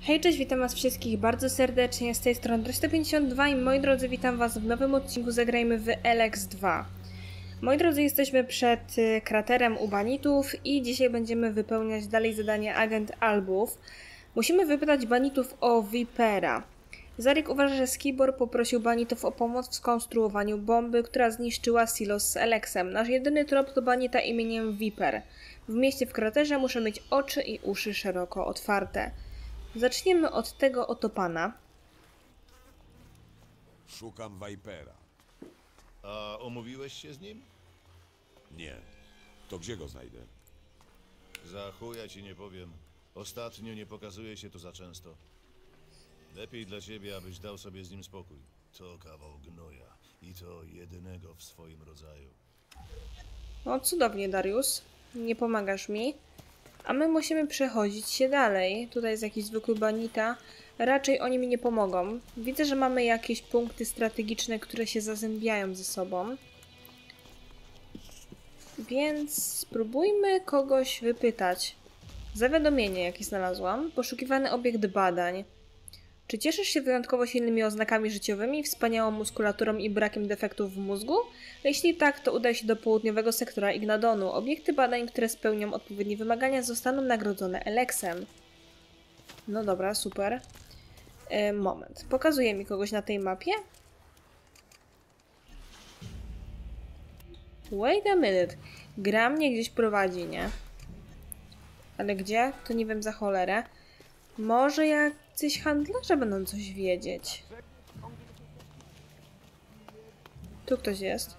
Hej, cześć, witam was wszystkich bardzo serdecznie, z tej strony Droś152 i moi drodzy, witam was w nowym odcinku Zagrajmy w Elex 2. Moi drodzy, jesteśmy przed kraterem u banitów i dzisiaj będziemy wypełniać dalej zadanie Agent Albów. Musimy wypytać banitów o Vipera. Zarik uważa, że Skibor poprosił banitów o pomoc w skonstruowaniu bomby, która zniszczyła silos z Elexem. Nasz jedyny trop to banita imieniem Viper. W mieście w kraterze muszę mieć oczy i uszy szeroko otwarte. Zaczniemy od tego oto pana. Szukam Vipera. A omówiłeś się z nim? Nie. To gdzie go znajdę? Za chuja ci nie powiem. Ostatnio nie pokazuje się to za często. Lepiej dla ciebie, abyś dał sobie z nim spokój. To kawał gnoja. I to jedynego w swoim rodzaju. O, cudownie, Darius. Nie pomagasz mi. A my musimy przechodzić się dalej. Tutaj jest jakiś zwykły banita. Raczej oni mi nie pomogą. Widzę, że mamy jakieś punkty strategiczne, które się zazębiają ze sobą. Więc spróbujmy kogoś wypytać. Zawiadomienie, jakie znalazłam. Poszukiwany obiekt badań. Czy cieszysz się wyjątkowo silnymi oznakami życiowymi, wspaniałą muskulaturą i brakiem defektów w mózgu? Jeśli tak, to udaj się do południowego sektora Ignadonu. Obiekty badań, które spełnią odpowiednie wymagania, zostaną nagrodzone Elexem. No dobra, super. Moment. Pokazuje mi kogoś na tej mapie? Wait a minute. Gra mnie gdzieś prowadzi, nie? Ale gdzie? To nie wiem za cholerę. Może jacyś handlarze będą coś wiedzieć. Tu ktoś jest.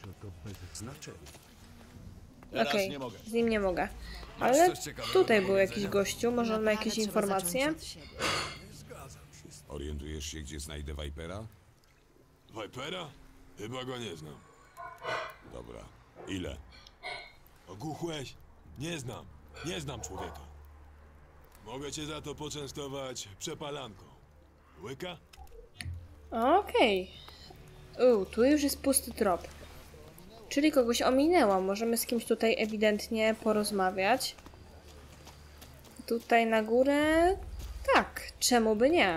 Okej, nie mogę. z nim nie mogę. Ale tutaj był jakiś gościu, może on ma jakieś informacje? Orientujesz się, gdzie znajdę Vipera? Vipera? Chyba go nie znam. Dobra. Ile? Ogłuchłeś? Nie znam. Nie znam człowieka. Mogę cię za to poczęstować przepalanką. Łyka? Okej. Tu już jest pusty trop. Czyli kogoś ominęłam. Możemy z kimś tutaj ewidentnie porozmawiać. Tutaj na górę... Tak, czemu by nie?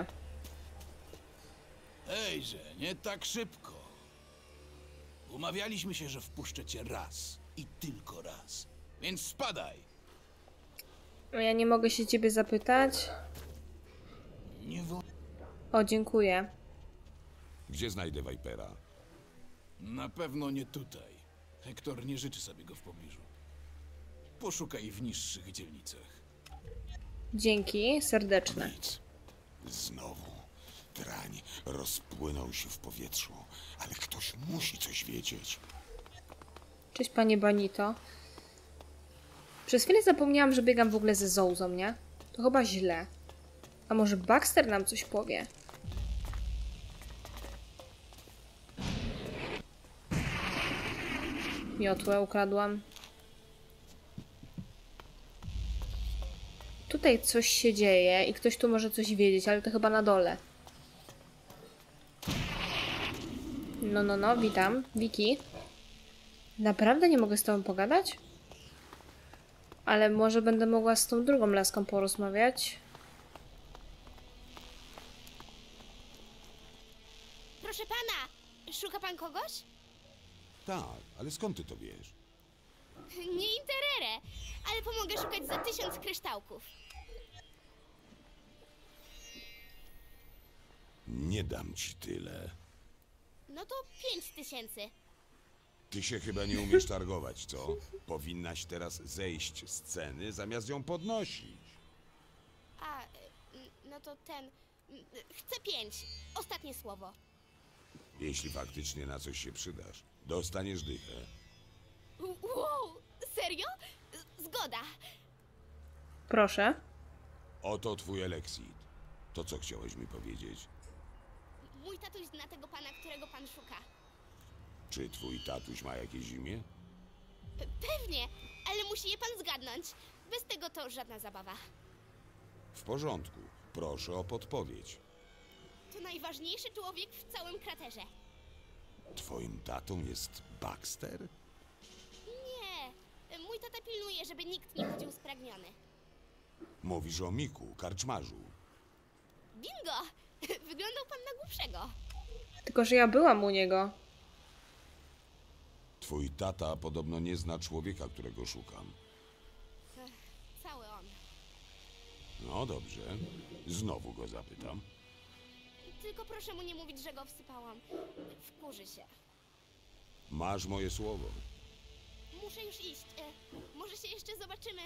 Ejże, nie tak szybko. Umawialiśmy się, że wpuszczę cię raz i tylko raz. Więc spadaj. Ja nie mogę się ciebie zapytać. Nie wo... O, dziękuję. Gdzie znajdę Vipera? Na pewno nie tutaj. Hektor nie życzy sobie go w pobliżu. Poszukaj w niższych dzielnicach. Dzięki, serdeczne. Nic. Znowu. Drań rozpłynął się w powietrzu. Ale ktoś musi coś wiedzieć. Cześć, panie Banito. Przez chwilę zapomniałam, że biegam w ogóle ze Zołzą, nie? To chyba źle. A może Baxter nam coś powie? Miotłę ukradłam. Tutaj coś się dzieje i ktoś tu może coś wiedzieć, ale to chyba na dole. No, witam. Wiki. Naprawdę nie mogę z tobą pogadać? Ale może będę mogła z tą drugą laską porozmawiać? Proszę pana, szuka pan kogoś? Tak, ale skąd ty to wiesz? Nie interere, ale pomogę szukać za 1000 kryształków. Nie dam ci tyle. No to 5000. Ty się chyba nie umiesz targować, co? Powinnaś teraz zejść z ceny, zamiast ją podnosić. A, no to chcę 5. Ostatnie słowo. Jeśli faktycznie na coś się przydasz, dostaniesz dychę. Wow, serio? Zgoda. Proszę. Oto twój Elexit. To co chciałeś mi powiedzieć? Mój tatuś zna tego pana, którego pan szuka. Czy twój tatuś ma jakieś imię? Pewnie, ale musi je pan zgadnąć. Bez tego to żadna zabawa. W porządku. Proszę o podpowiedź. To najważniejszy człowiek w całym kraterze. Twoim tatą jest Baxter? Nie, mój tata pilnuje, żeby nikt nie chodził spragniony. Mówisz o Miku, karczmarzu. Bingo! Wyglądał pan na głupszego. Tylko, że ja byłam u niego. Twój tata podobno nie zna człowieka, którego szukam. Cały on. No dobrze, znowu go zapytam. Tylko proszę mu nie mówić, że go wsypałam. Wkurzy się. Masz moje słowo. Muszę już iść. Może się jeszcze zobaczymy.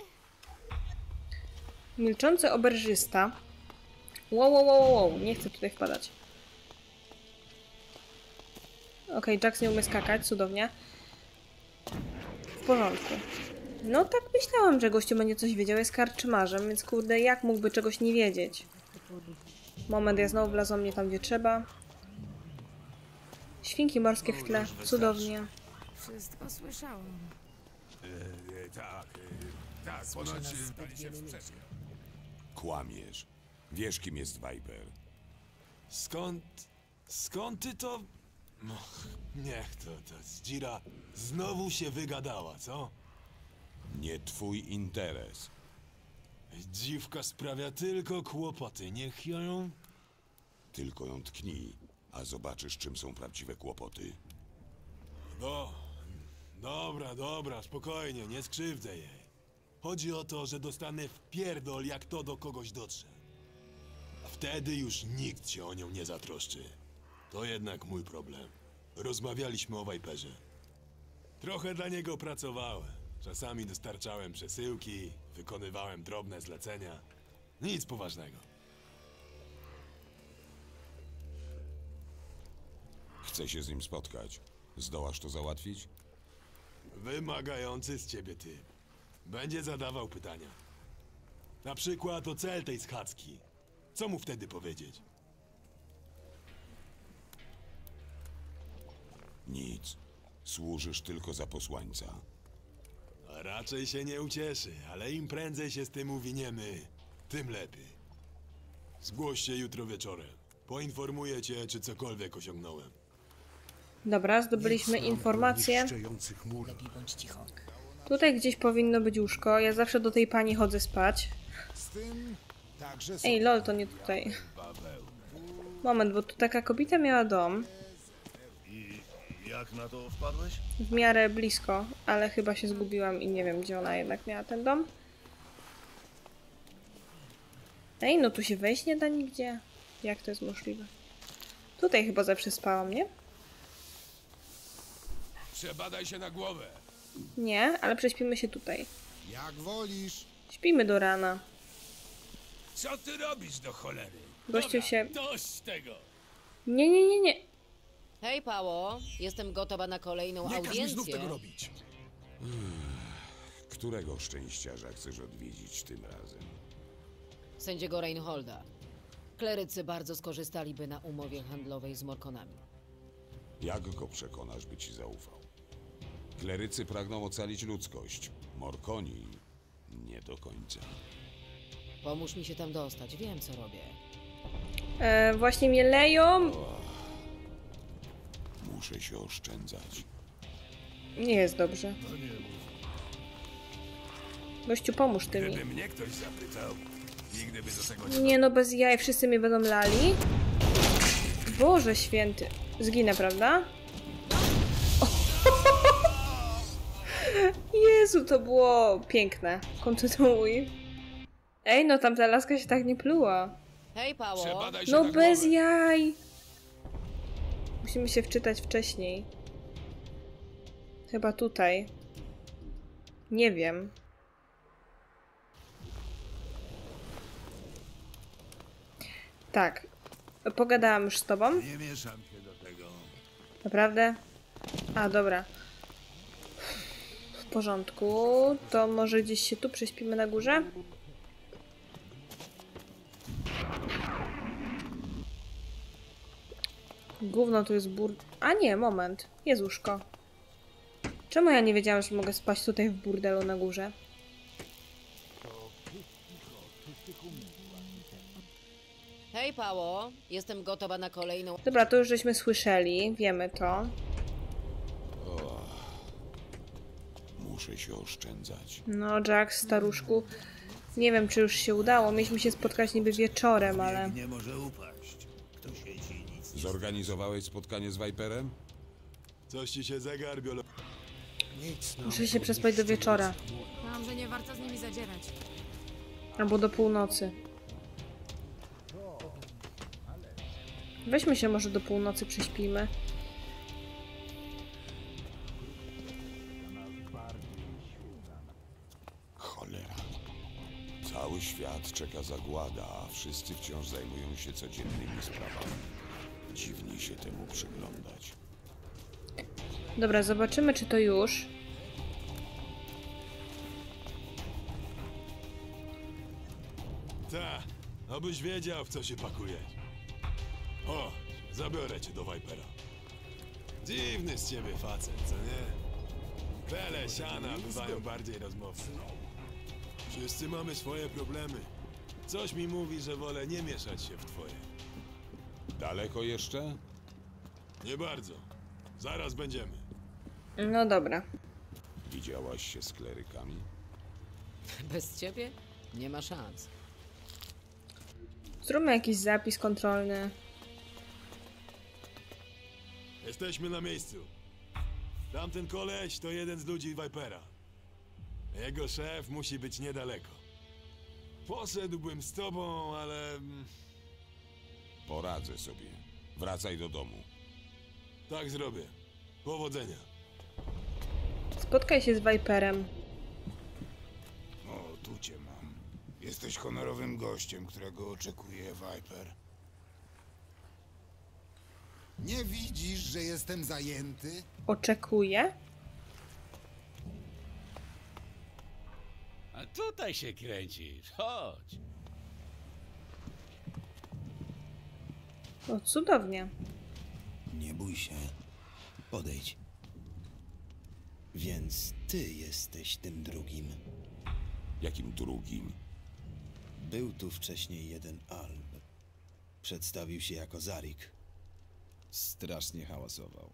Milczący oberżysta. Wow, nie chcę tutaj wpadać. Okej, Jax nie umie skakać, cudownie. W porządku. No tak myślałam, że gościu będzie coś wiedział, jest karczmarzem, więc kurde, jak mógłby czegoś nie wiedzieć? Moment, ja znowu wlazłam nie tam, gdzie trzeba. Świnki morskie w tle, cudownie. Wszystko słyszałam. Tak, ponoć dali się wsprzeczkę. Kłamiesz. Wiesz, kim jest Viper. Skąd ty to... No, niech to Dzira znowu się wygadała, co? Nie twój interes. Dziwka sprawia tylko kłopoty, niech ją... Tylko ją tknij, a zobaczysz, czym są prawdziwe kłopoty. No, dobra, spokojnie, nie skrzywdzę jej. Chodzi o to, że dostanę wpierdol, jak to do kogoś dotrze. Wtedy już nikt się o nią nie zatroszczy. To jednak mój problem. Rozmawialiśmy o Viperze. Trochę dla niego pracowałem. Czasami dostarczałem przesyłki, wykonywałem drobne zlecenia. Nic poważnego. Chcę się z nim spotkać. Zdołasz to załatwić? Wymagający z ciebie typ. Będzie zadawał pytania. Na przykład o cel tej schadzki. Co mu wtedy powiedzieć? Nic. Służysz tylko za posłańca. A raczej się nie ucieszy, ale im prędzej się z tym uwiniemy, tym lepiej. Zgłoś się jutro wieczorem. Poinformuję cię, czy cokolwiek osiągnąłem. Dobra, zdobyliśmy informację. Lepiej bądź cicho. Tutaj gdzieś powinno być łóżko. Ja zawsze do tej pani chodzę spać. Ej, lol, to nie tutaj. Moment, bo tu taka kobieta miała dom. I jak na to wpadłeś? W miarę blisko, ale chyba się zgubiłam i nie wiem, gdzie ona jednak miała ten dom. Ej, no tu się wejść nie da nigdzie. Jak to jest możliwe? Tutaj chyba zawsze spałam, nie? Przebadaj się na głowę. Nie, ale prześpimy się tutaj. Jak wolisz. Śpimy do rana. Co ty robisz do cholery? Gościu się... Dość tego! Nie. Hej, Pało. Jestem gotowa na kolejną audiencję. robić. Którego szczęściarza chcesz odwiedzić tym razem? Sędziego Reinholda. Klerycy bardzo skorzystaliby na umowie handlowej z Morkonami. Jak go przekonasz, by ci zaufał? Klerycy pragną ocalić ludzkość. Morkoni nie do końca. Pomóż mi się tam dostać. Wiem, co robię. Właśnie mnie leją. Muszę się oszczędzać. Nie jest dobrze. Gościu, pomóż ty mi. Mnie ktoś zapytał. Nigdy by do tego Nie no, bez jaj, wszyscy mnie będą lali. Boże święty. Zginę, prawda? Jezu, to było piękne. Kontynuuj. Ej, no tamta laska się tak nie pluła. Hej, Pało. Przebadaj się No na bez głowę. jaj. Musimy się wczytać wcześniej. Chyba tutaj. Nie wiem. Tak. Pogadałam już z tobą. Nie mieszam się do tego. Naprawdę? A, dobra. W porządku. To może gdzieś się tu prześpimy na górze? Gówno tu jest A nie, moment. Jest łóżko. Czemu ja nie wiedziałam, że mogę spać tutaj w burdelu na górze? Hej, Pało. Jestem gotowa na kolejną... Dobra, to już żeśmy słyszeli. Wiemy to. Muszę się oszczędzać. No, Jack, staruszku. Nie wiem, czy już się udało. Mieliśmy się spotkać niby wieczorem, ale... Nie może upaść. Kto siedzi, nic nie... Zorganizowałeś spotkanie z Viperem? Coś ci się zegar biolo... Muszę się przespać do wieczora. Myślałam, że nie warto z nimi zadzierać. Albo do północy. Weźmy się może do północy, prześpijmy. Cholera. Cały świat czeka zagłada, a wszyscy wciąż zajmują się codziennymi sprawami. Dziwnie się temu przyglądać. Dobra, zobaczymy, czy to już. Ta, abyś wiedział, w co się pakujesz. O, zabiorę cię do Vipera. Dziwny z ciebie facet, co nie? Tele siana bywają bardziej rozmowne. Wszyscy mamy swoje problemy. Coś mi mówi, że wolę nie mieszać się w twoje. Daleko jeszcze? Nie bardzo. Zaraz będziemy. No dobra. Widziałaś się z klerykami? Bez ciebie? Nie ma szans. Zróbmy jakiś zapis kontrolny. Jesteśmy na miejscu. Tamten koleś to jeden z ludzi Vipera. Jego szef musi być niedaleko. Poszedłbym z tobą, ale... Poradzę sobie. Wracaj do domu. tak zrobię. Powodzenia. Spotkaj się z Viperem. O, tu cię mam. Jesteś honorowym gościem, którego oczekuje Viper. Nie widzisz, że jestem zajęty? Oczekuję? A tutaj się kręcisz. Chodź. O, cudownie. Nie bój się. Podejdź. Więc ty jesteś tym drugim. Jakim drugim? Był tu wcześniej jeden Alb. Przedstawił się jako Zarik. Strasznie hałasował.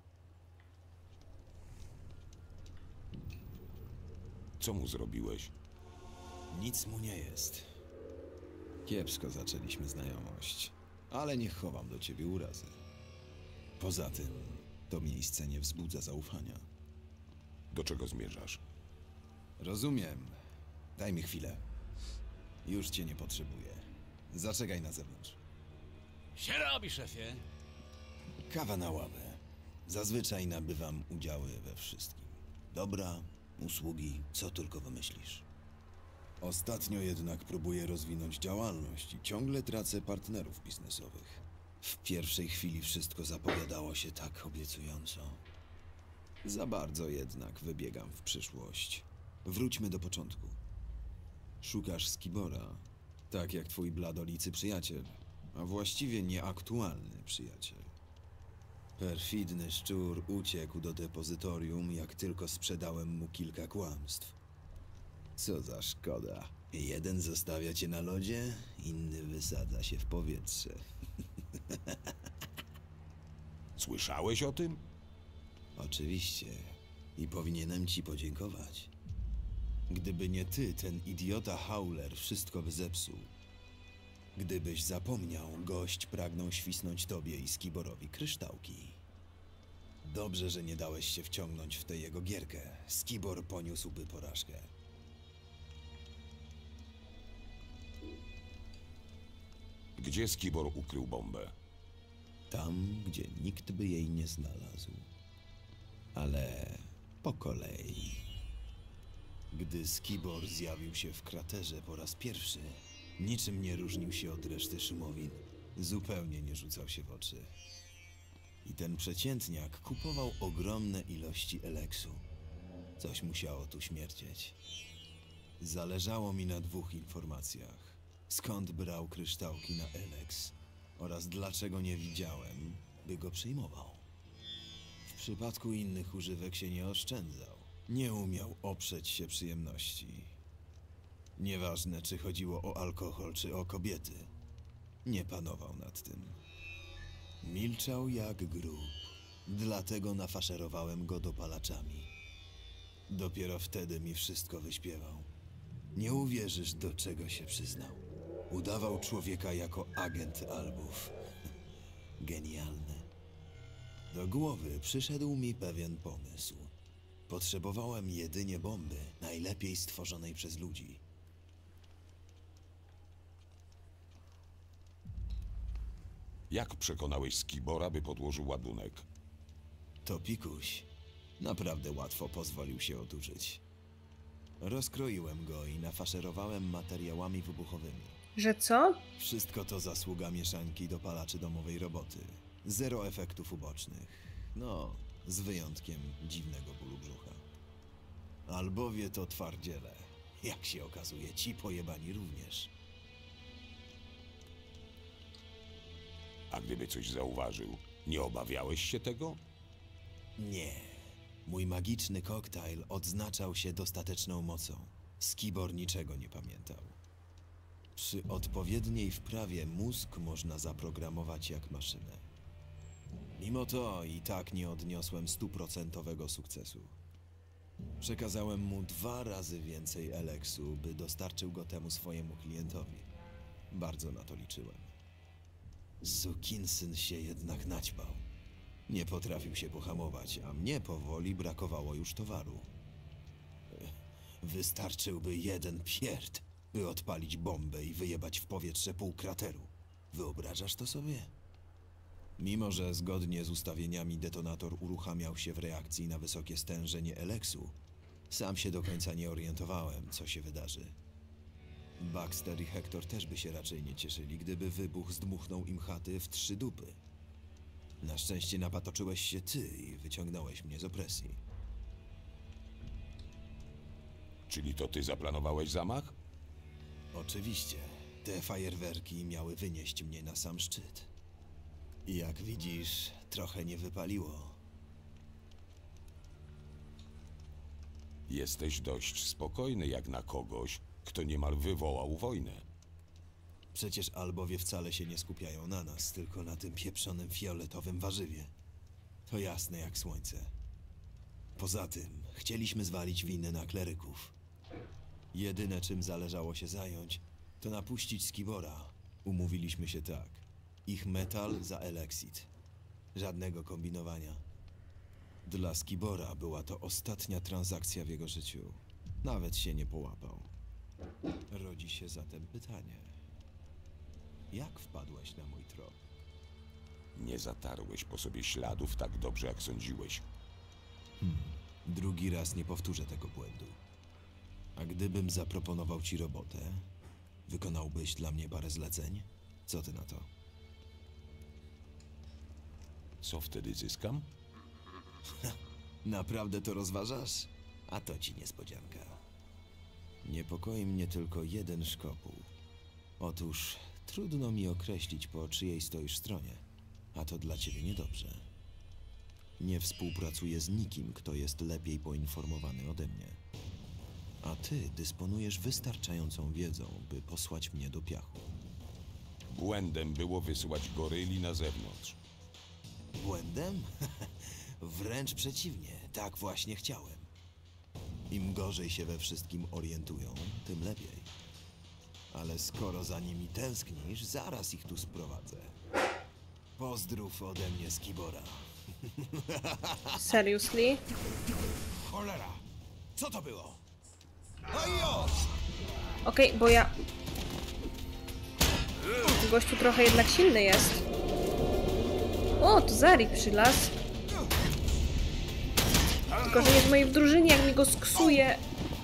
Co mu zrobiłeś? Nic mu nie jest. Kiepsko zaczęliśmy znajomość, ale nie chowam do ciebie urazy. Poza tym, to miejsce nie wzbudza zaufania. Do czego zmierzasz? Rozumiem. Daj mi chwilę. Już cię nie potrzebuję. Zaczekaj na zewnątrz. Się robi, szefie. Kawa na ławę. Zazwyczaj nabywam udziały we wszystkim. Dobra, usługi, co tylko wymyślisz. Ostatnio jednak próbuję rozwinąć działalność i ciągle tracę partnerów biznesowych. W pierwszej chwili wszystko zapowiadało się tak obiecująco. Za bardzo jednak wybiegam w przyszłość. Wróćmy do początku. Szukasz Skibora, tak jak twój bladolicy przyjaciel, a właściwie nieaktualny przyjaciel. Perfidny szczur uciekł do depozytorium, jak tylko sprzedałem mu kilka kłamstw. Co za szkoda. Jeden zostawia cię na lodzie, inny wysadza się w powietrze. Słyszałeś o tym? Oczywiście. I powinienem ci podziękować. Gdyby nie ty, ten idiota Howler wszystko by zepsuł. Gdybyś zapomniał, gość pragnął świsnąć tobie i Skiborowi kryształki. Dobrze, że nie dałeś się wciągnąć w tę jego gierkę. Skibor poniósłby porażkę. Gdzie Skibor ukrył bombę? Tam, gdzie nikt by jej nie znalazł. Ale po kolei. Gdy Skibor zjawił się w kraterze po raz pierwszy, niczym nie różnił się od reszty szumowin. Zupełnie nie rzucał się w oczy. I ten przeciętniak kupował ogromne ilości eleksu. Coś musiało tu śmierdzieć. Zależało mi na dwóch informacjach. Skąd brał kryształki na eleks oraz dlaczego nie widziałem, by go przyjmował. W przypadku innych używek się nie oszczędzał. Nie umiał oprzeć się przyjemności. Nieważne, czy chodziło o alkohol, czy o kobiety. Nie panował nad tym. Milczał jak grób. Dlatego nafaszerowałem go dopalaczami. Dopiero wtedy mi wszystko wyśpiewał. Nie uwierzysz, do czego się przyznał. Udawał człowieka jako agent Albów. Genialny. Do głowy przyszedł mi pewien pomysł. Potrzebowałem jedynie bomby, najlepiej stworzonej przez ludzi. Jak przekonałeś Skibora, by podłożył ładunek? To pikuś. Naprawdę łatwo pozwolił się odurzyć. Rozkroiłem go i nafaszerowałem materiałami wybuchowymi. Że co? Wszystko to zasługa mieszanki dopalaczy domowej roboty. Zero efektów ubocznych. No, z wyjątkiem dziwnego bólu brzucha. Albowie to twardziele. Jak się okazuje, ci pojebani również. A gdyby coś zauważył, nie obawiałeś się tego? Nie. Mój magiczny koktajl odznaczał się dostateczną mocą. Skibor niczego nie pamiętał. Przy odpowiedniej wprawie mózg można zaprogramować jak maszynę. Mimo to i tak nie odniosłem 100% sukcesu. Przekazałem mu 2 razy więcej eleksu, by dostarczył go temu swojemu klientowi. Bardzo na to liczyłem. Sukinsyn się jednak naćpał. Nie potrafił się pohamować, a mnie powoli brakowało już towaru. Wystarczyłby jeden pierd, by odpalić bombę i wyjebać w powietrze pół krateru. Wyobrażasz to sobie? Mimo że zgodnie z ustawieniami detonator uruchamiał się w reakcji na wysokie stężenie eleksu, sam się do końca nie orientowałem, co się wydarzy. Baxter i Hector też by się raczej nie cieszyli, gdyby wybuch zdmuchnął im chaty w 3 dupy. Na szczęście napatoczyłeś się ty i wyciągnąłeś mnie z opresji. Czyli to ty zaplanowałeś zamach? Oczywiście. Te fajerwerki miały wynieść mnie na sam szczyt. I jak widzisz, trochę nie wypaliło. Jesteś dość spokojny jak na kogoś, kto niemal wywołał wojnę. Przecież Albowie wcale się nie skupiają na nas, tylko na tym pieprzonym fioletowym warzywie. To jasne jak słońce. Poza tym, chcieliśmy zwalić winę na kleryków. Jedyne, czym zależało się zająć, to napuścić Skibora. Umówiliśmy się tak. Ich metal za Elexit. Żadnego kombinowania. Dla Skibora była to ostatnia transakcja w jego życiu. Nawet się nie połapał. Rodzi się zatem pytanie. Jak wpadłeś na mój trop? Nie zatarłeś po sobie śladów tak dobrze, jak sądziłeś. Drugi raz nie powtórzę tego błędu. A gdybym zaproponował ci robotę, wykonałbyś dla mnie parę zleceń? Co ty na to? Co wtedy zyskam? Naprawdę to rozważasz? A to ci niespodzianka. Niepokoi mnie tylko jeden szkopuł. Otóż trudno mi określić, po czyjej stoisz stronie. A to dla ciebie niedobrze. Nie współpracuję z nikim, kto jest lepiej poinformowany ode mnie. A ty dysponujesz wystarczającą wiedzą, by posłać mnie do piachu. Błędem było wysyłać goryli na zewnątrz. Błędem? Wręcz przeciwnie, tak właśnie chciałem. Im gorzej się we wszystkim orientują, tym lepiej. Ale skoro za nimi tęsknisz, zaraz ich tu sprowadzę. Pozdrów ode mnie Skibora. Seriously? Cholera! Co to było? Okej, bo ja... Gościu trochę jednak silny jest. O, to Zarik przylazł. Tylko, że jest w mojej drużynie, jak mi go sksuje.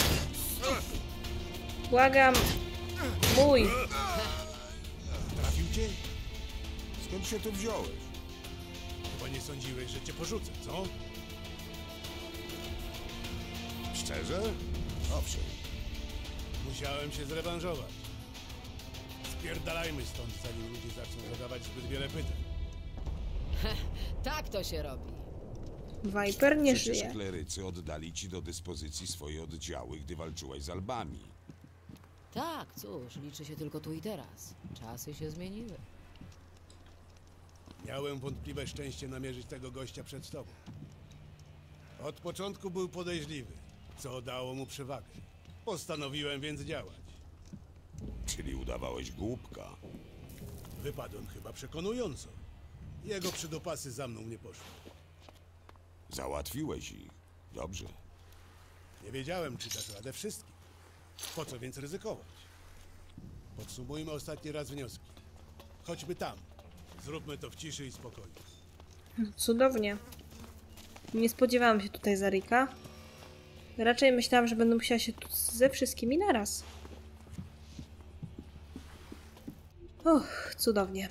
Błagam. Mój. Trafił cię? Skąd się tu wziąłeś? Chyba nie sądziłeś, że cię porzucę, co? Szczerze? Owszem. Musiałem się zrewanżować. Spierdalajmy stąd, zanim ludzie zaczną zadawać zbyt wiele pytań. Tak to się robi. Viper nie Przecież żyje. klerycy oddali ci do dyspozycji swoje oddziały, gdy walczyłaś z Albami. Tak, cóż, liczy się tylko tu i teraz. Czasy się zmieniły. Miałem wątpliwe szczęście namierzyć tego gościa przed tobą. Od początku był podejrzliwy, co dało mu przewagę. Postanowiłem więc działać. Czyli udawałeś głupka. Wypadłem chyba przekonująco. Jego przydopasy za mną nie poszły. Załatwiłeś ich. Dobrze. Nie wiedziałem, czy dasz radę wszystkim. Po co więc ryzykować? Podsumujmy ostatni raz wnioski. Chodźmy tam. Zróbmy to w ciszy i spokoju. Cudownie. Nie spodziewałam się tutaj Zarika. Raczej myślałam, że będę musiała się tu ze wszystkimi naraz. Cudownie.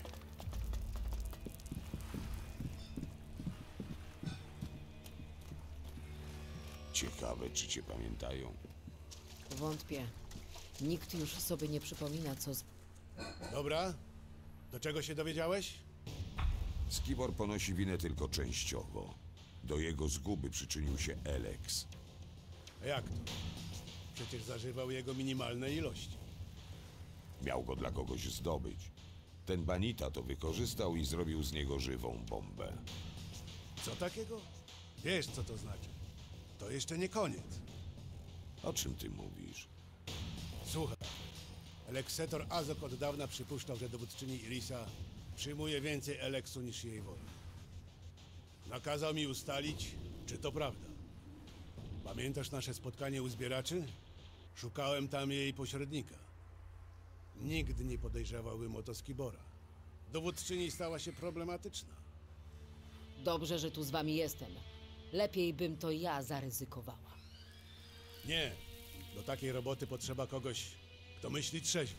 Ciekawe, czy cię pamiętają. Wątpię. Nikt już sobie nie przypomina, co z... Dobra. Do czego się dowiedziałeś? Skibor ponosi winę tylko częściowo. Do jego zguby przyczynił się Elex. A jak to? Przecież zażywał jego minimalne ilości. Miał go dla kogoś zdobyć. Ten banita to wykorzystał i zrobił z niego żywą bombę. Co takiego? Wiesz, co to znaczy. To jeszcze nie koniec. O czym ty mówisz? Słuchaj. Eleksetor Azok od dawna przypuszczał, że dowódczyni Irisa przyjmuje więcej Eleksu niż jej woli. Nakazał mi ustalić, czy to prawda. Pamiętasz nasze spotkanie u zbieraczy? Szukałem tam jej pośrednika. Nigdy nie podejrzewałbym o to Skibora. Dowódczyni stała się problematyczna. Dobrze, że tu z wami jestem. Lepiej bym to ja zaryzykowała. Nie. Do takiej roboty potrzeba kogoś, kto myśli trzeźwo.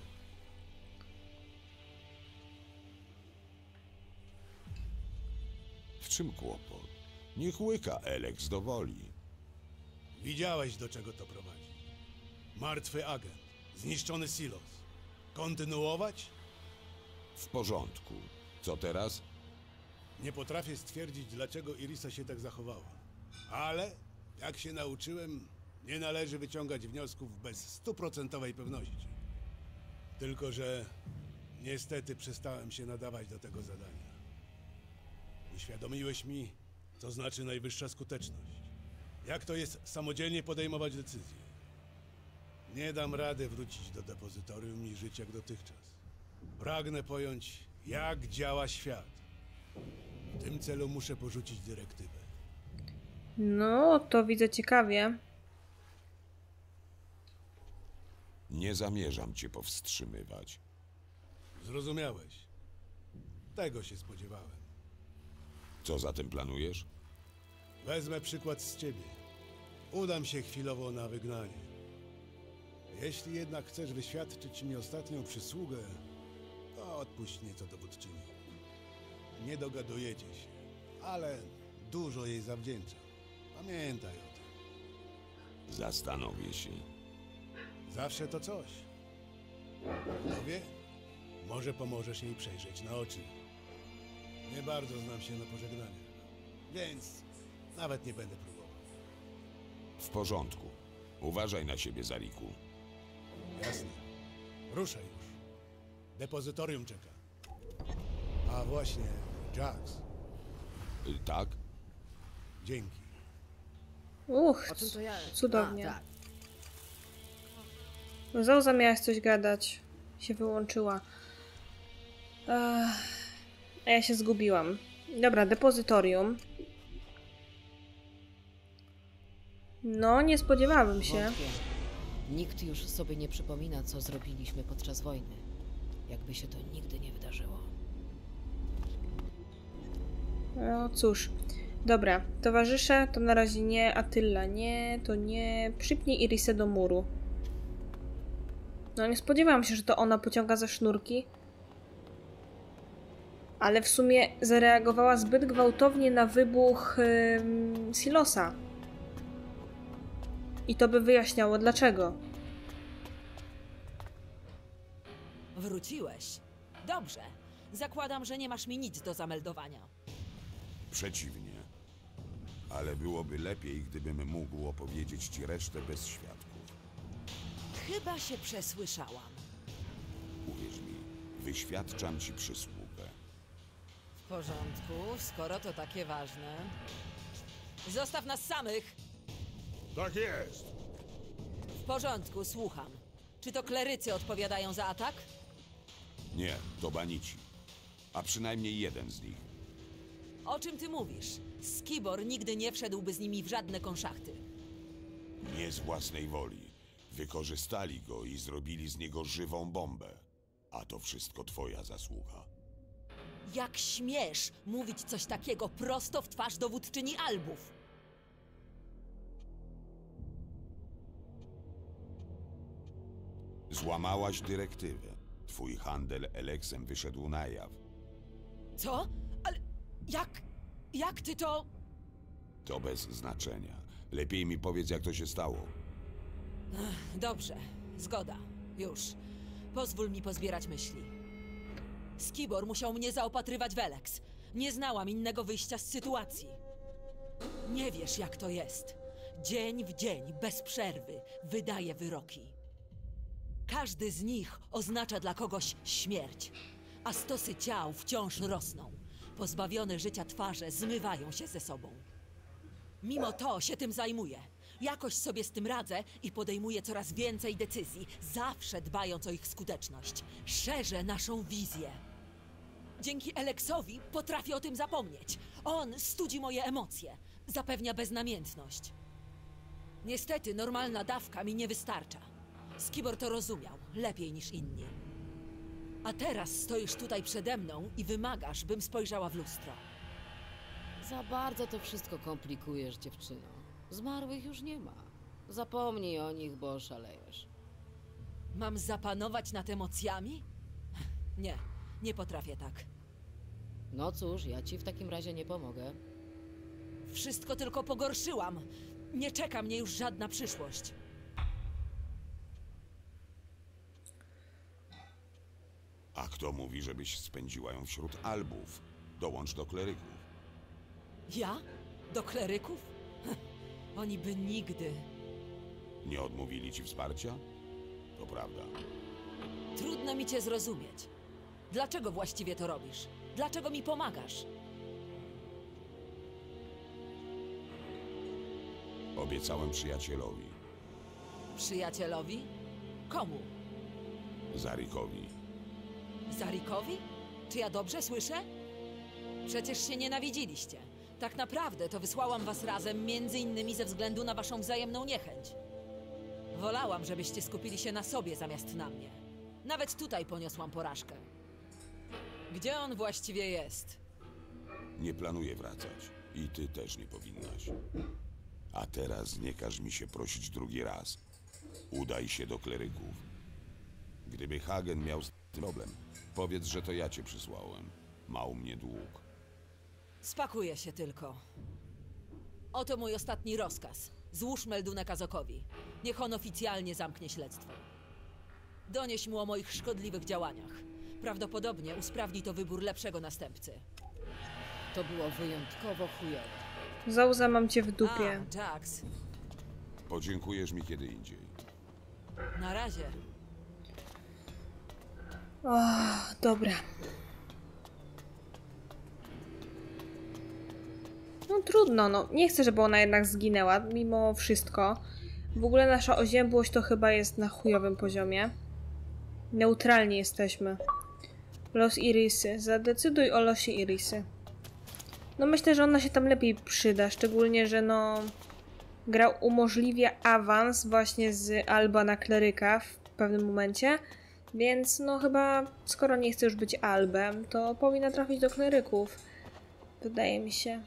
W czym kłopot? Niech łyka Elex do woli. Widziałeś, do czego to prowadzi. Martwy agent. Zniszczony silos. Kontynuować? W porządku. Co teraz? Nie potrafię stwierdzić, dlaczego Irisa się tak zachowała. Ale, jak się nauczyłem, nie należy wyciągać wniosków bez stuprocentowej pewności. Tylko że niestety przestałem się nadawać do tego zadania. Uświadomiłeś mi, co znaczy najwyższa skuteczność. Jak to jest samodzielnie podejmować decyzje. Nie dam rady wrócić do depozytorium i żyć jak dotychczas. Pragnę pojąć, jak działa świat. W tym celu muszę porzucić dyrektywę. No, to widzę ciekawie. Nie zamierzam cię powstrzymywać. Zrozumiałeś. Tego się spodziewałem. Co zatem planujesz? Wezmę przykład z ciebie. Udam się chwilowo na wygnanie. Jeśli jednak chcesz wyświadczyć mi ostatnią przysługę, to odpuść nieco dowódczyni. Nie dogadujecie się, ale dużo jej zawdzięczam. Pamiętaj o tym. Zastanowię się. Zawsze to coś. Kto wie? Może pomożesz jej przejrzeć na oczy. Nie bardzo znam się na pożegnaniach, więc nawet nie będę próbował. W porządku. Uważaj na siebie, Zariku. Jasne. Ruszaj już. Depozytorium czeka. A właśnie, Jax. Tak? Dzięki. O czym to ja? Cudownie. A, tak. Zauza miałaś coś gadać. Się wyłączyła. A ja się zgubiłam. Dobra, depozytorium. No, nie spodziewałabym się. Wątpię. Nikt już sobie nie przypomina, co zrobiliśmy podczas wojny. Jakby się to nigdy nie wydarzyło. No cóż. Dobra, towarzysze to na razie nie, Attila nie, to nie. Przypnij Irisę do muru. No nie spodziewałam się, że to ona pociąga za sznurki. Ale w sumie zareagowała zbyt gwałtownie na wybuch silosa. I to by wyjaśniało dlaczego. Wróciłeś. Dobrze. Zakładam, że nie masz mi nic do zameldowania. Przeciwnie. Ale byłoby lepiej, gdybym mógł opowiedzieć ci resztę bez świadków. Chyba się przesłyszałam. Uwierz mi, wyświadczam ci przysługę. W porządku, skoro to takie ważne. Zostaw nas samych! Tak jest. W porządku, słucham. Czy to klerycy odpowiadają za atak? Nie, to banici. A przynajmniej jeden z nich. O czym ty mówisz? Skibor nigdy nie wszedłby z nimi w żadne konszachty. Nie z własnej woli. Wykorzystali go i zrobili z niego żywą bombę. A to wszystko twoja zasługa. Jak śmiesz mówić coś takiego prosto w twarz dowódczyni Albów? Złamałaś dyrektywę. Twój handel Eleksem wyszedł na jaw. Co? Ale jak ty to... To bez znaczenia. Lepiej mi powiedz, jak to się stało. Dobrze, zgoda. Już. Pozwól mi pozbierać myśli. Skibor musiał mnie zaopatrywać w Eleks. Nie znałam innego wyjścia z sytuacji. Nie wiesz, jak to jest. Dzień w dzień, bez przerwy, wydaje wyroki. Każdy z nich oznacza dla kogoś śmierć, a stosy ciał wciąż rosną. Pozbawione życia twarze zmywają się ze sobą. Mimo to się tym zajmuję. Jakoś sobie z tym radzę i podejmuję coraz więcej decyzji, zawsze dbając o ich skuteczność. Szerzę naszą wizję. Dzięki Eleksowi potrafię o tym zapomnieć. On studzi moje emocje, zapewnia beznamiętność. Niestety normalna dawka mi nie wystarcza. Skibor to rozumiał, lepiej niż inni. A teraz stoisz tutaj przede mną i wymagasz, bym spojrzała w lustro. Za bardzo to wszystko komplikujesz, dziewczyno. Zmarłych już nie ma. Zapomnij o nich, bo oszalejesz. Mam zapanować nad emocjami? Nie, nie potrafię tak. No cóż, ja ci w takim razie nie pomogę. Wszystko tylko pogorszyłam. Nie czeka mnie już żadna przyszłość. A kto mówi, żebyś spędziła ją wśród albów? Dołącz do kleryków. Ja? Do kleryków? Oni by nigdy. Nie odmówili ci wsparcia? To prawda. Trudno mi cię zrozumieć. Dlaczego właściwie to robisz? Dlaczego mi pomagasz? Obiecałem przyjacielowi. Przyjacielowi? Komu? Zarikowi. Zarikowi? Czy ja dobrze słyszę? Przecież się nienawidziliście. Tak naprawdę to wysłałam was razem między innymi ze względu na waszą wzajemną niechęć. Wolałam, żebyście skupili się na sobie zamiast na mnie. Nawet tutaj poniosłam porażkę. Gdzie on właściwie jest? Nie planuję wracać. I ty też nie powinnaś. A teraz nie każ mi się prosić drugi raz. Udaj się do kleryków. Gdyby Hagen miał z tym problem, powiedz, że to ja cię przysłałem. Ma u mnie dług. Spakuję się tylko. Oto mój ostatni rozkaz. Złóż meldunek Azokowi. Niech on oficjalnie zamknie śledztwo. Donieś mu o moich szkodliwych działaniach. Prawdopodobnie usprawni to wybór lepszego następcy. To było wyjątkowo chujowe. Zauza, mam cię w dupie. A, Jax. Podziękujesz mi kiedy indziej. Na razie. O, dobra. No trudno, no. Nie chcę, żeby ona jednak zginęła, mimo wszystko. W ogóle nasza oziębłość to chyba jest na chujowym poziomie. Neutralni jesteśmy. Los Irisy. Zadecyduj o losie Irisy. No myślę, że ona się tam lepiej przyda, szczególnie, że no... Gra umożliwia awans właśnie z Alba na kleryka w pewnym momencie. Więc no chyba, skoro nie chce już być Albem, to powinna trafić do kleryków. Wydaje mi się.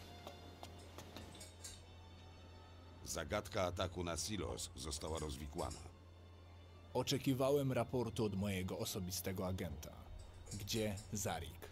Zagadka ataku na Silos została rozwikłana. Oczekiwałem raportu od mojego osobistego agenta. Gdzie Zarik?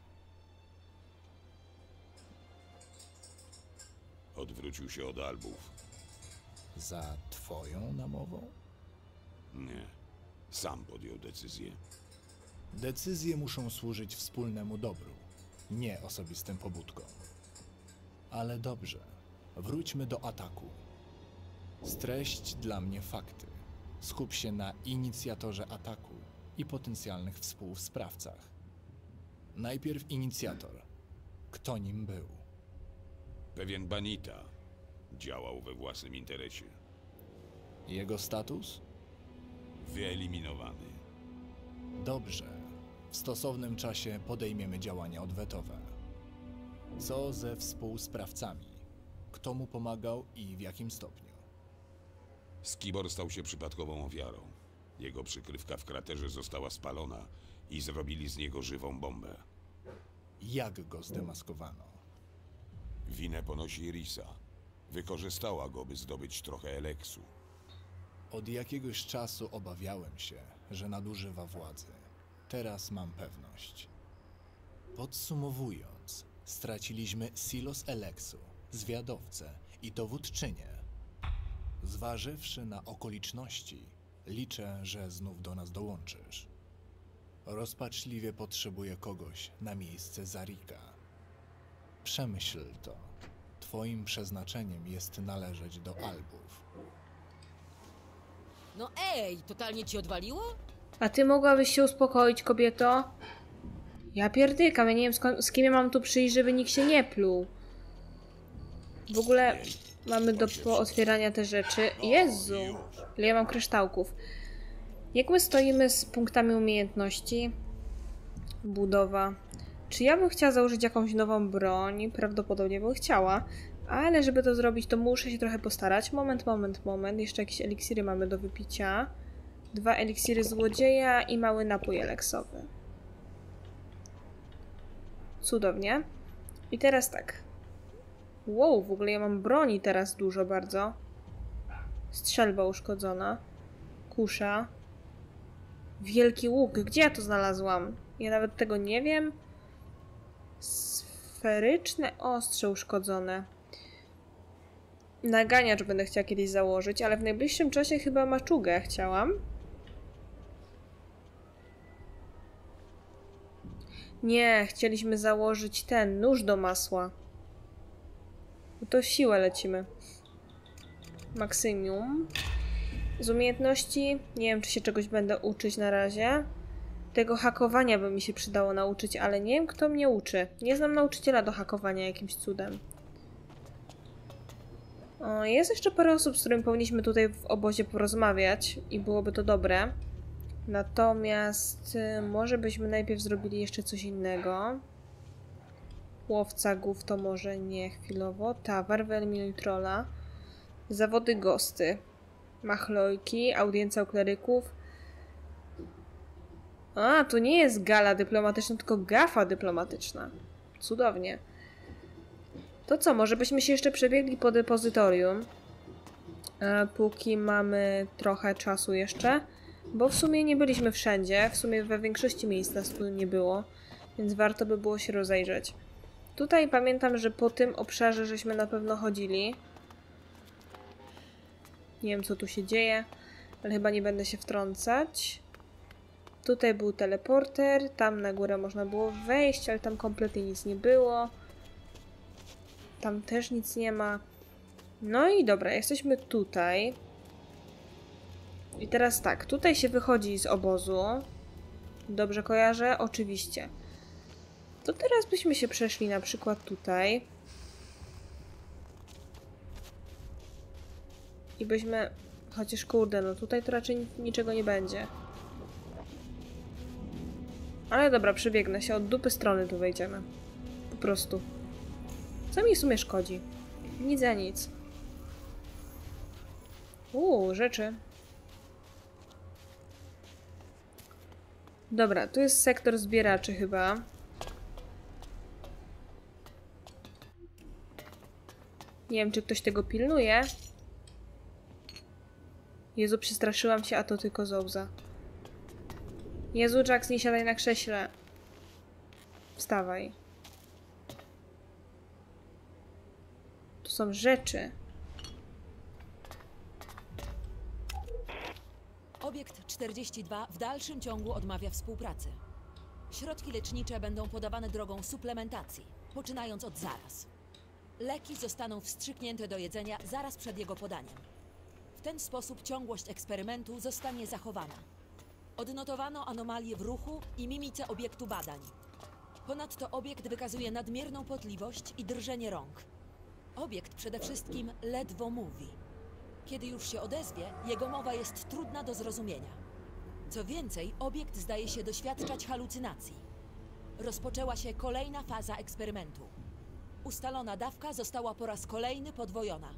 Odwrócił się od albów. Za twoją namową? Nie. Sam podjął decyzję. Decyzje muszą służyć wspólnemu dobru, nie osobistym pobudkom. Ale dobrze, wróćmy do ataku. Streść dla mnie fakty. Skup się na inicjatorze ataku i potencjalnych współsprawcach. Najpierw inicjator. Kto nim był? Pewien Banita działał we własnym interesie. Jego status? Wyeliminowany. Dobrze. W stosownym czasie podejmiemy działania odwetowe. Co ze współsprawcami? Kto mu pomagał i w jakim stopniu? Skibor stał się przypadkową ofiarą. Jego przykrywka w kraterze została spalona i zrobili z niego żywą bombę. Jak go zdemaskowano? Winę ponosi Irisa. Wykorzystała go, by zdobyć trochę Eleksu. Od jakiegoś czasu obawiałem się, że nadużywa władzy. Teraz mam pewność. Podsumowując, straciliśmy silos Eleksu, zwiadowcę i dowódczynię. Zważywszy na okoliczności, liczę, że znów do nas dołączysz. Rozpaczliwie potrzebuję kogoś na miejsce Zarika. Przemyśl to. Twoim przeznaczeniem jest należeć do Albów. No ej, totalnie ci odwaliło? A ty mogłabyś się uspokoić, kobieto? Ja pierdykam, ja nie wiem z kim ja mam tu przyjść, żeby nikt się nie pluł. W ogóle mamy do pootwierania te rzeczy. Jezu, ile ja mam kryształków. Jak my stoimy z punktami umiejętności? Budowa. Czy ja bym chciała założyć jakąś nową broń? Prawdopodobnie bym chciała. Ale żeby to zrobić, to muszę się trochę postarać. Moment. Jeszcze jakieś eliksiry mamy do wypicia. 2 eliksiry złodzieja i mały napój eleksowy. Cudownie. I teraz tak. Wow, w ogóle ja mam broni teraz dużo bardzo. Strzelba uszkodzona. Kusza. Wielki łuk. Gdzie ja to znalazłam? Ja nawet tego nie wiem. Sferyczne ostrze uszkodzone. Naganiacz będę chciała kiedyś założyć, ale w najbliższym czasie chyba maczugę chciałam. Nie, chcieliśmy założyć ten nóż do masła. No to w siłę lecimy. Maksymium. Z umiejętności nie wiem, czy się czegoś będę uczyć na razie. Tego hakowania by mi się przydało nauczyć, ale nie wiem, kto mnie uczy. Nie znam nauczyciela do hakowania jakimś cudem. O, jest jeszcze parę osób, z którymi powinniśmy tutaj w obozie porozmawiać i byłoby to dobre. Natomiast może byśmy najpierw zrobili jeszcze coś innego. Łowca głów to może nie chwilowo. Tawar, wyeliminuj trolla. Zawody gosty. Machlojki, audiencja u kleryków. A, to nie jest gala dyplomatyczna, tylko gafa dyplomatyczna. Cudownie. To co, może byśmy się jeszcze przebiegli po depozytorium. Póki mamy trochę czasu jeszcze. Bo w sumie nie byliśmy wszędzie. W sumie we większości miejsc nas tu nie było. Więc warto by było się rozejrzeć. Tutaj pamiętam, że po tym obszarze żeśmy na pewno chodzili. Nie wiem, co tu się dzieje, ale chyba nie będę się wtrącać. Tutaj był teleporter, tam na górę można było wejść, ale tam kompletnie nic nie było. Tam też nic nie ma. No i dobra, jesteśmy tutaj. I teraz tak, tutaj się wychodzi z obozu. Dobrze kojarzę? Oczywiście. To teraz byśmy się przeszli na przykład tutaj. I byśmy... Chociaż kurde, no tutaj to raczej niczego nie będzie. Ale dobra, przebiegnę się. Od dupy strony tu wejdziemy. Po prostu. Co mi w sumie szkodzi? Nic za nic. Rzeczy. Dobra, tu jest sektor zbieraczy chyba. Nie wiem, czy ktoś tego pilnuje. Jezu, przestraszyłam się, a to tylko Zołza. Jezu, Jax, nie siadaj na krześle. Wstawaj. Tu są rzeczy. Obiekt 42 w dalszym ciągu odmawia współpracy. Środki lecznicze będą podawane drogą suplementacji, poczynając od zaraz. Leki zostaną wstrzyknięte do jedzenia zaraz przed jego podaniem. W ten sposób ciągłość eksperymentu zostanie zachowana. Odnotowano anomalie w ruchu i mimice obiektu badań. Ponadto obiekt wykazuje nadmierną potliwość i drżenie rąk. Obiekt przede wszystkim ledwo mówi. kiedy już się odezwie, jego mowa jest trudna do zrozumienia. Co więcej, obiekt zdaje się doświadczać halucynacji. Rozpoczęła się kolejna faza eksperymentu. Ustalona dawka została po raz kolejny podwojona.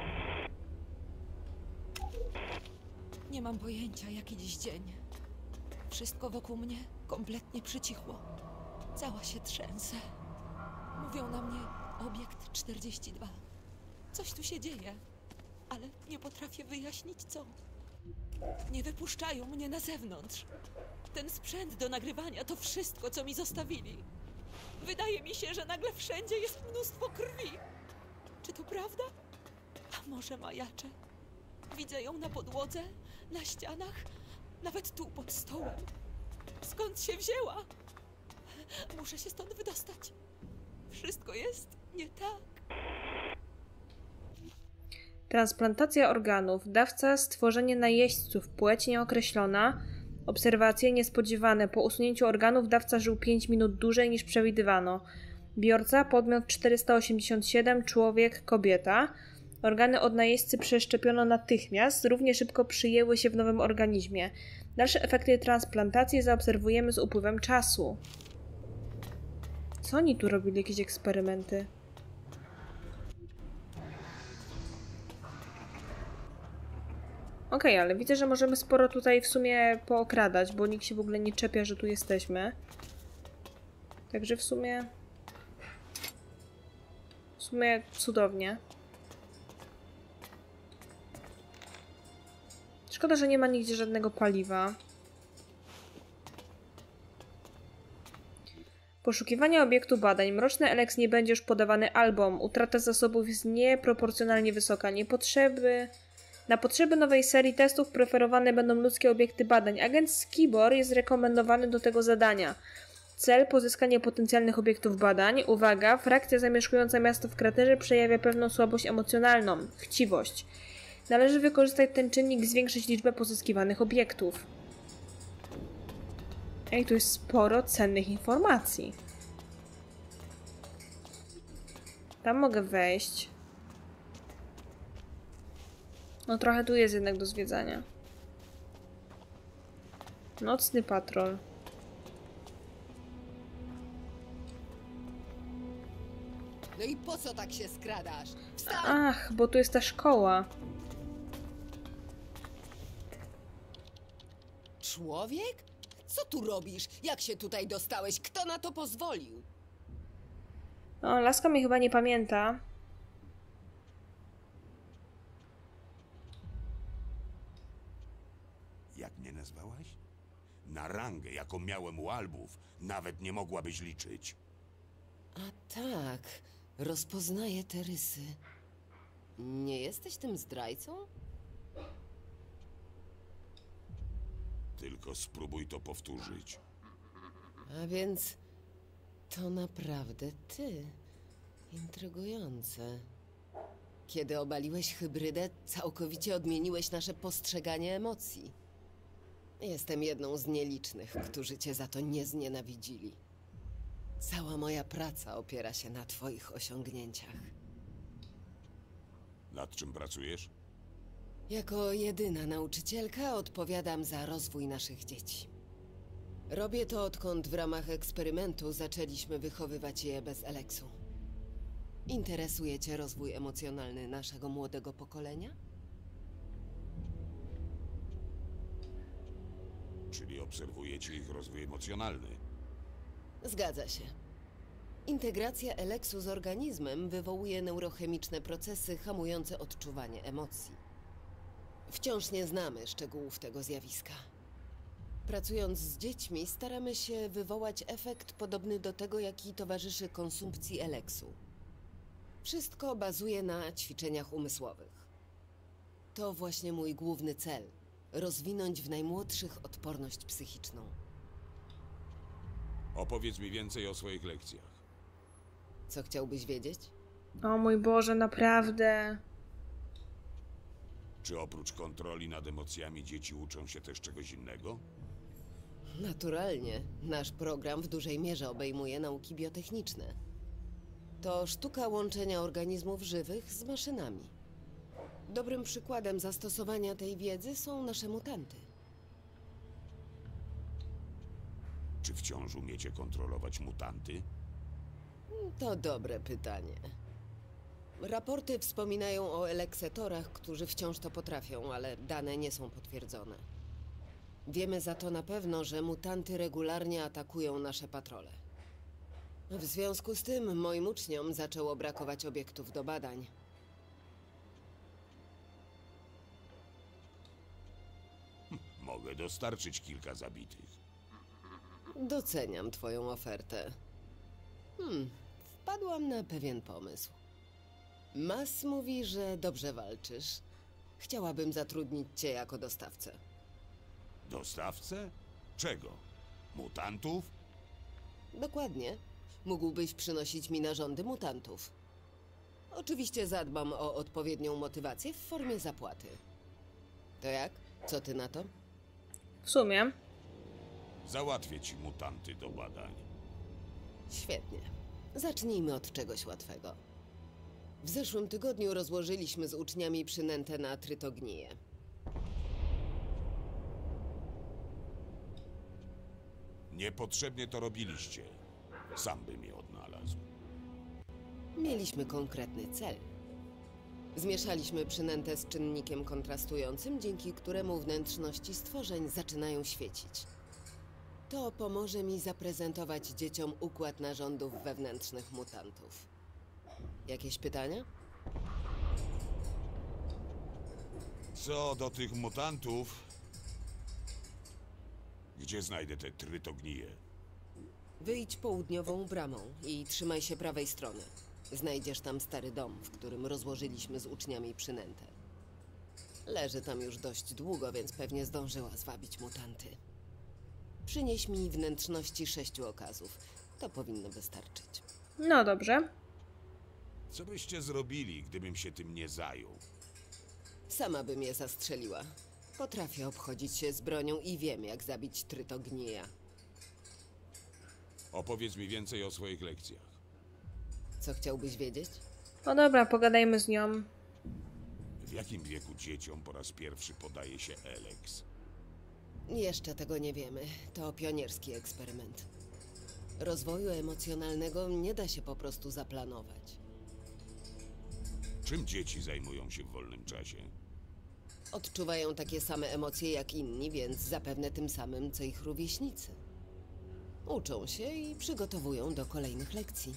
Nie mam pojęcia, jaki dziś dzień. Wszystko wokół mnie kompletnie przycichło. Cała się trzęsę. Mówią na mnie obiekt 42. Coś tu się dzieje, ale nie potrafię wyjaśnić co. Nie wypuszczają mnie na zewnątrz. Ten sprzęt do nagrywania to wszystko, co mi zostawili. Wydaje mi się, że nagle wszędzie jest mnóstwo krwi. Czy to prawda? A może majaczę? Widzę ją na podłodze, na ścianach, nawet tu pod stołem. Skąd się wzięła? Muszę się stąd wydostać. Wszystko jest nie tak. Transplantacja organów. Dawca stworzenie najeźdźców. Płeć nieokreślona. Obserwacje niespodziewane. Po usunięciu organów dawca żył 5 minut dłużej niż przewidywano. Biorca podmiot 487, człowiek, kobieta. Organy od najeźdźcy przeszczepiono natychmiast. Równie szybko przyjęły się w nowym organizmie. Dalsze efekty transplantacji zaobserwujemy z upływem czasu. Co oni tu robili? Jakieś eksperymenty? Okej, ale widzę, że możemy sporo tutaj w sumie pookradać, bo nikt się w ogóle nie czepia, że tu jesteśmy. Także w sumie cudownie. Szkoda, że nie ma nigdzie żadnego paliwa. Poszukiwanie obiektu badań. Mroczny Elex nie będzie już podawany album. Utrata zasobów jest nieproporcjonalnie wysoka. Na potrzeby nowej serii testów preferowane będą ludzkie obiekty badań. Agent Skibor jest rekomendowany do tego zadania. Cel: pozyskanie potencjalnych obiektów badań. Uwaga, frakcja zamieszkująca miasto w kraterze przejawia pewną słabość emocjonalną. Chciwość. Należy wykorzystać ten czynnik, zwiększyć liczbę pozyskiwanych obiektów. Ej, tu jest sporo cennych informacji. Tam mogę wejść. No trochę tu jest jednak do zwiedzania. Nocny patrol. No i po co tak się skradasz? Wstań! Ach, bo tu jest ta szkoła. Człowiek? Co tu robisz? Jak się tutaj dostałeś? Kto na to pozwolił? O, laska mnie chyba nie pamięta. Jak mnie nazwałaś? Na rangę, jaką miałem u albów, nawet nie mogłabyś liczyć. A tak, rozpoznaję te rysy. Nie jesteś tym zdrajcą? Tylko spróbuj to powtórzyć. A więc to naprawdę ty. Intrygujące. Kiedy obaliłeś hybrydę, całkowicie odmieniłeś nasze postrzeganie emocji. Jestem jedną z nielicznych, którzy cię za to nie znienawidzili. Cała moja praca opiera się na twoich osiągnięciach. Nad czym pracujesz? Jako jedyna nauczycielka odpowiadam za rozwój naszych dzieci. Robię to, odkąd w ramach eksperymentu zaczęliśmy wychowywać je bez Eleksu. Interesuje cię rozwój emocjonalny naszego młodego pokolenia? Czyli obserwujecie ich rozwój emocjonalny. Zgadza się. Integracja Eleksu z organizmem wywołuje neurochemiczne procesy hamujące odczuwanie emocji. Wciąż nie znamy szczegółów tego zjawiska. Pracując z dziećmi, staramy się wywołać efekt podobny do tego, jaki towarzyszy konsumpcji Eleksu. Wszystko bazuje na ćwiczeniach umysłowych. To właśnie mój główny cel. Rozwinąć w najmłodszych odporność psychiczną. Opowiedz mi więcej o swoich lekcjach. Co chciałbyś wiedzieć? O mój Boże, naprawdę. Czy oprócz kontroli nad emocjami dzieci uczą się też czegoś innego? Naturalnie. Nasz program w dużej mierze obejmuje nauki biotechniczne. To sztuka łączenia organizmów żywych z maszynami. Dobrym przykładem zastosowania tej wiedzy są nasze mutanty. Czy wciąż umiecie kontrolować mutanty? To dobre pytanie. Raporty wspominają o eleksetorach, którzy wciąż to potrafią, ale dane nie są potwierdzone. Wiemy za to na pewno, że mutanty regularnie atakują nasze patrole. W związku z tym moim uczniom zaczęło brakować obiektów do badań. Mogę dostarczyć kilka zabitych. Doceniam twoją ofertę. Wpadłam na pewien pomysł. Mas mówi, że dobrze walczysz. Chciałabym zatrudnić cię jako dostawcę. Dostawcę? Czego? Mutantów? Dokładnie. Mógłbyś przynosić mi narządy mutantów. Oczywiście zadbam o odpowiednią motywację w formie zapłaty. To jak? Co ty na to? W sumie. Załatwię ci mutanty do badań. Świetnie. Zacznijmy od czegoś łatwego. W zeszłym tygodniu rozłożyliśmy z uczniami przynętę na trytogniję. Niepotrzebnie to robiliście. Sam bym je odnalazł. Mieliśmy konkretny cel. Zmieszaliśmy przynętę z czynnikiem kontrastującym, dzięki któremu wnętrzności stworzeń zaczynają świecić. To pomoże mi zaprezentować dzieciom układ narządów wewnętrznych mutantów. Jakieś pytania? Co do tych mutantów... Gdzie znajdę te trytognije? Wyjdź południową bramą i trzymaj się prawej strony. Znajdziesz tam stary dom, w którym rozłożyliśmy z uczniami przynętę. Leży tam już dość długo, więc pewnie zdążyła zwabić mutanty. Przynieś mi wnętrzności 6 okazów. To powinno wystarczyć. No dobrze. Co byście zrobili, gdybym się tym nie zajął? Sama bym je zastrzeliła. Potrafię obchodzić się z bronią i wiem, jak zabić trytognija. Opowiedz mi więcej o swoich lekcjach. Co chciałbyś wiedzieć? No dobra, pogadajmy z nią. W jakim wieku dzieciom po raz pierwszy podaje się Elex? Jeszcze tego nie wiemy. To pionierski eksperyment. Rozwoju emocjonalnego nie da się po prostu zaplanować. Czym dzieci zajmują się w wolnym czasie? Odczuwają takie same emocje jak inni, więc zapewne tym samym, co ich rówieśnicy. Uczą się i przygotowują do kolejnych lekcji.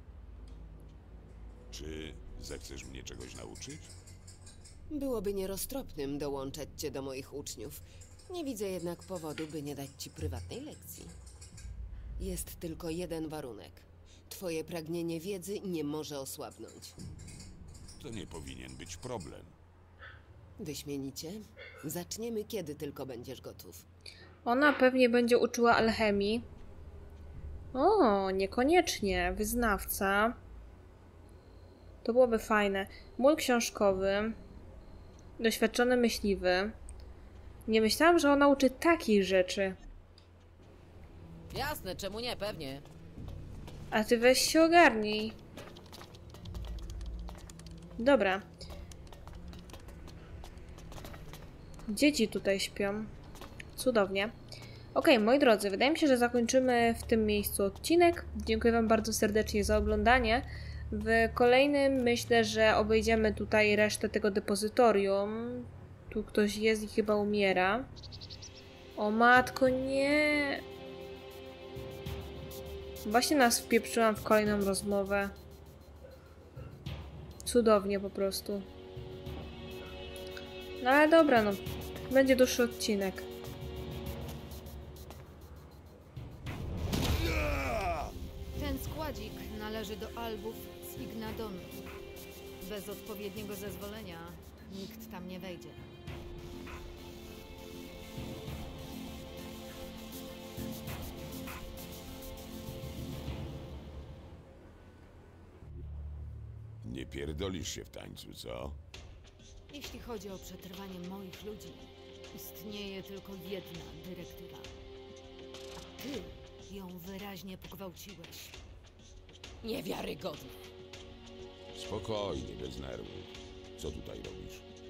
Czy zechcesz mnie czegoś nauczyć? Byłoby nieroztropnym dołączać cię do moich uczniów. Nie widzę jednak powodu, by nie dać ci prywatnej lekcji. Jest tylko jeden warunek. Twoje pragnienie wiedzy nie może osłabnąć. To nie powinien być problem. Wyśmienicie. Zaczniemy, kiedy tylko będziesz gotów. Ona pewnie będzie uczyła alchemii. O, niekoniecznie. Wyznawca. To byłoby fajne. Mól książkowy. Doświadczony myśliwy. Nie myślałam, że ona uczy takich rzeczy. Jasne, czemu nie, pewnie. A ty weź się ogarnij. Dobra. Dzieci tutaj śpią. Cudownie. Okej, moi drodzy, wydaje mi się, że zakończymy w tym miejscu odcinek. Dziękuję wam bardzo serdecznie za oglądanie. W kolejnym myślę, że obejdziemy tutaj resztę tego depozytorium. Tu ktoś jest i chyba umiera. O matko, nie! Właśnie nas wpieprzyłam w kolejną rozmowę. Cudownie po prostu. No ale dobra, no. Będzie dłuższy odcinek. Ten składzik należy do albów z Ignadonu. Bez odpowiedniego zezwolenia nikt tam nie wejdzie. Nie pierdolisz się w tańcu, co? Jeśli chodzi o przetrwanie moich ludzi, istnieje tylko jedna dyrektywa. A ty ją wyraźnie pogwałciłeś. Niewiarygodne. Spokojnie, bez nerwów. Co tutaj robisz?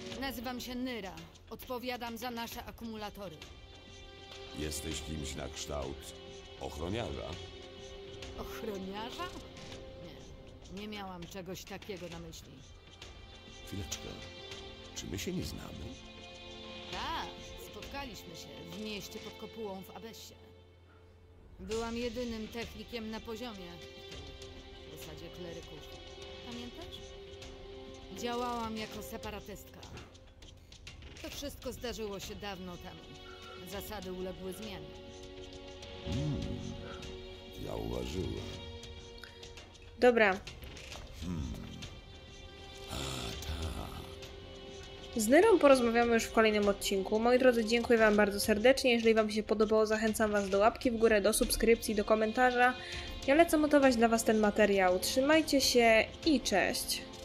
Nazywam się Nyra. Odpowiadam za nasze akumulatory. Jesteś kimś na kształt ochroniarza? Ochroniarza? Nie miałam czegoś takiego na myśli. Chwileczkę. Czy my się nie znamy? Tak, spotkaliśmy się w mieście pod kopułą w Abessie. Byłam jedynym technikiem na poziomie w osadzie kleryków. Pamiętasz? Działałam jako separatystka. To wszystko zdarzyło się dawno temu. Zasady uległy zmianie. Zauważyłem. Dobra. Z Nyrą porozmawiamy już w kolejnym odcinku. Moi drodzy, dziękuję wam bardzo serdecznie. Jeżeli wam się podobało, zachęcam was do łapki w górę, do subskrypcji, do komentarza. Ja lecę montować dla was ten materiał. Trzymajcie się i cześć!